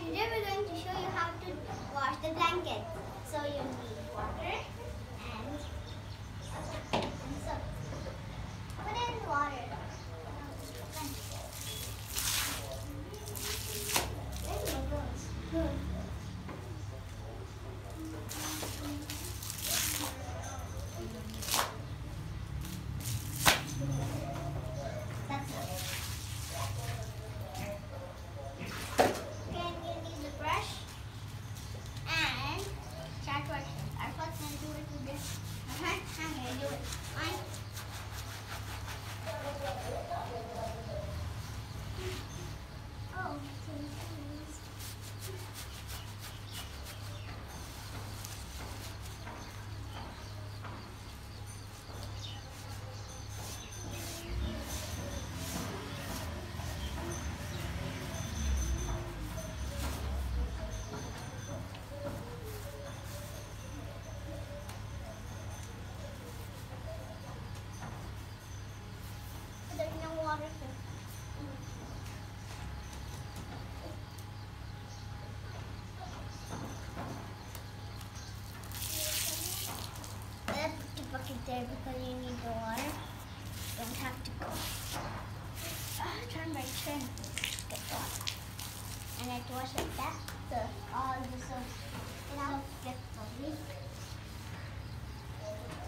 Today we're going to show you how to wash the blanket. So you need water and soap. Put in water. That's it. Then you need the brush and start washing. Our first gonna do it with this. I'm gonna do it. Oh, there's no water here. Let's put the bucket there because you need the water. Don't have to go. Turn by turn. Get water. And I have to wash like that. So all the soap gets away.